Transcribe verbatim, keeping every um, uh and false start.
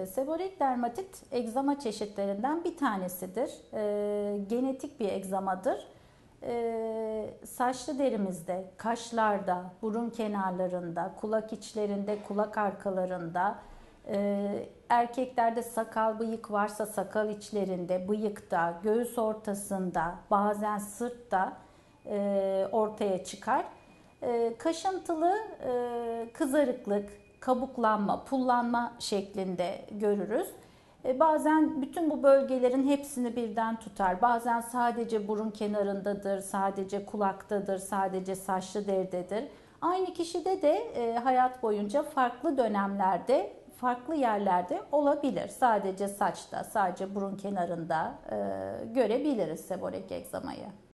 Seborreik dermatit egzama çeşitlerinden bir tanesidir. E, genetik bir egzamadır. E, saçlı derimizde, kaşlarda, burun kenarlarında, kulak içlerinde, kulak arkalarında, e, erkeklerde sakal bıyık varsa sakal içlerinde, bıyıkta, göğüs ortasında, bazen sırtta e, ortaya çıkar. E, kaşıntılı e, kızarıklık, kabuklanma, pullanma şeklinde görürüz. E, bazen bütün bu bölgelerin hepsini birden tutar. Bazen sadece burun kenarındadır, sadece kulaktadır, sadece saçlı deridedir. Aynı kişide de e, hayat boyunca farklı dönemlerde, farklı yerlerde olabilir. Sadece saçta, sadece burun kenarında e, görebiliriz seboreik egzamayı.